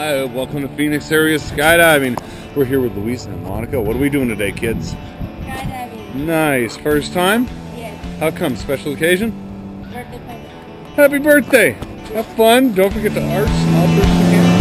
Hi, welcome to Phoenix area skydiving. We're here with Louisa and Monica. What are we doing today, kids? Skydiving. Nice. First time? Yes. How come? Special occasion? Birthday party. Happy birthday! Have fun. Don't forget to arch all through the camera.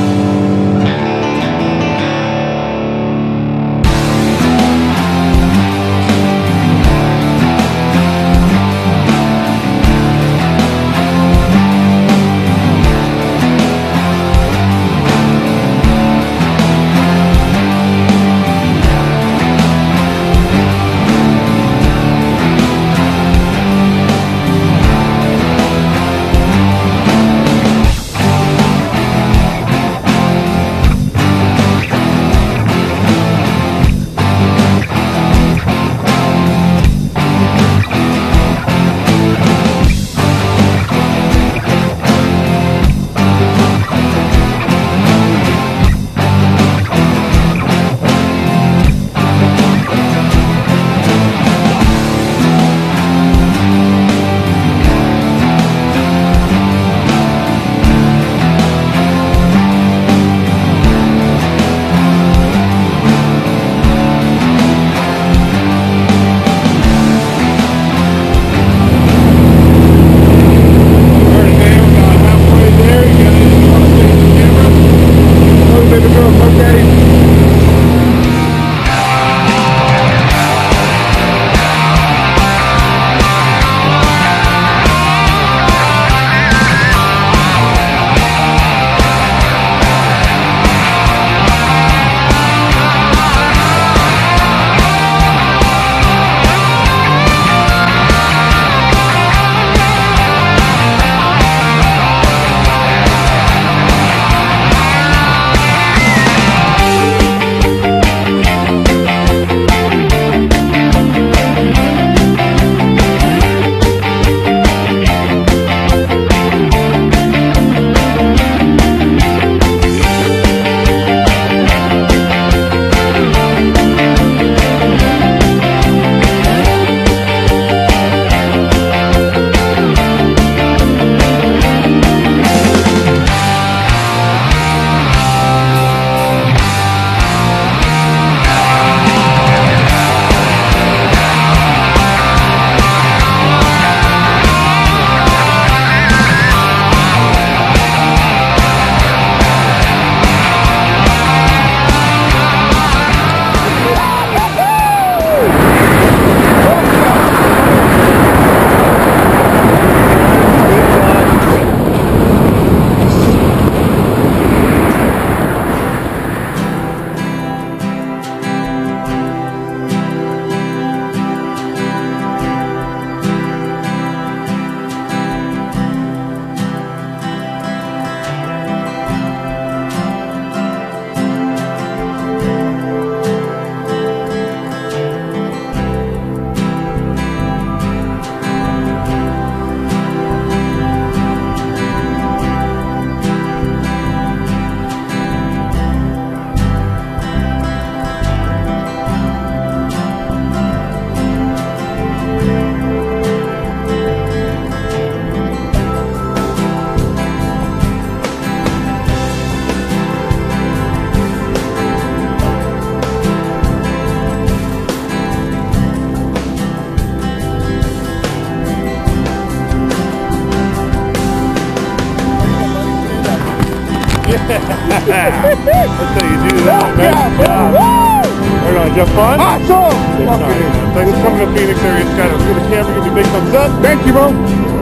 That's how you do that. Nice job. Right on. Did you have fun? Awesome. Good time. Thanks for coming to Phoenix area skydiving. Give the camera, give me a big thumbs up. Thank you, bro.